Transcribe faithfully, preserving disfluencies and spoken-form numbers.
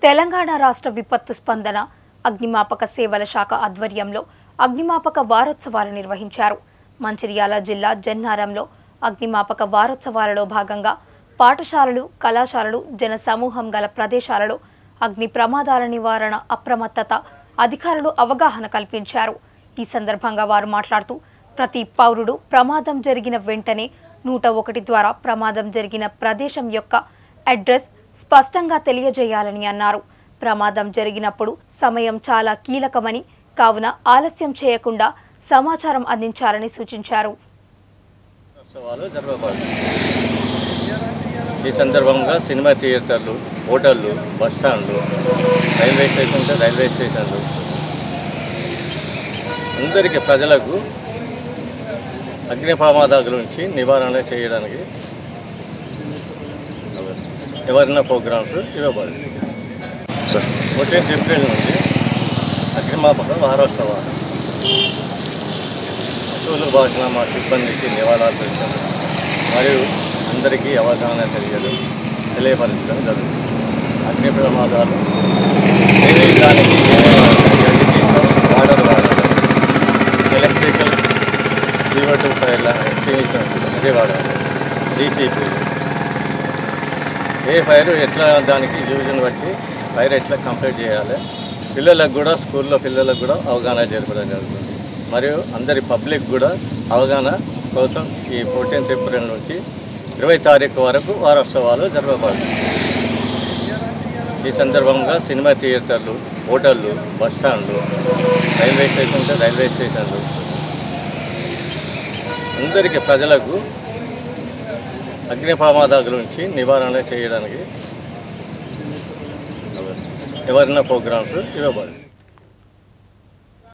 తెలంగాణ రాష్ట్ర విపత్తు స్పందన అగ్నిమాపక సేవల శాఖ ఆధ్వర్యంలో అగ్నిమాపక వారోత్సవాలు నిర్వహించారు. మంచిర్యాల జిల్లా జన్నారంలో అగ్నిమాపక వారోత్సవాలలో భాగంగా పాఠశాలలు, కళాశాలలు, జన సమూహం గల ప్రదేశాలలో అగ్ని ప్రమాదాల నివారణ అప్రమత్తత అధికారులు అవగాహన కల్పించారు. ఈ సందర్భంగా వారు మాట్లాడుతూ ప్రతి పౌరుడు ప్రమాదం జరిగిన వెంటనే నూట ఒకటి ద్వారా ప్రమాదం జరిగిన ప్రదేశం యొక్క అడ్రస్ స్పష్టంగా తెలియజేయాలని అన్నారు. ప్రమాదం జరిగినప్పుడు సమయం చాలా కీలకమని, కావున ఆలస్యం చేయకుండా సమాచారం అందించాలని సూచించారు. ఈ సందర్భంగా సినిమా థియేటర్లు, హోటళ్ళు, బస్టాండ్లు, రైల్వే స్టేషన్లు రైల్వే స్టేషన్లు అందరికీ ప్రజలకు అగ్ని ప్రమాదాల గురించి నివారణ చేయడానికి ఎవరైనా ప్రోగ్రామ్స్ ఇవ్వబడింది. ఫోర్టీన్త్ ఏప్రిల్ నుంచి అగ్నిమాపక వారోత్సవాలు పశువులు బాసిన మా సిబ్బందికి నివాళులర్పించడం మరియు అందరికీ అవగాహన తెలియడం తెలియపరచడం జరుగుతుంది. అగ్ని ప్రమాదాలు దానికి వాటర్ వాడడం, electrical zero two five extension అదే వాడాలి. డీసీపీ ఏ ఫైర్ ఎట్లా దానికి యూజ్ని బట్టి ఫైర్ ఎట్లా కంప్లీట్ చేయాలి, పిల్లలకు కూడా స్కూల్లో పిల్లలకు కూడా అవగాహన జరపడం జరుగుతుంది. మరియు అందరి పబ్లిక్ కూడా అవగాహన కోసం ఈ ఫోర్టీన్త్ ఏప్రిల్ నుంచి ఇరవై తారీఖు వరకు వారోత్సవాలు జరపబడతాయి. ఈ సందర్భంగా సినిమా థియేటర్లు, హోటళ్ళు, బస్టాండ్లు, రైల్వే స్టేషన్లు రైల్వే స్టేషన్లు అందరికీ ప్రజలకు అగ్ని ప్రమాదాల గురించి నివారణ చేయడానికి ఎవరైనా ప్రోగ్రామ్స్ ఇవ్వబడింది.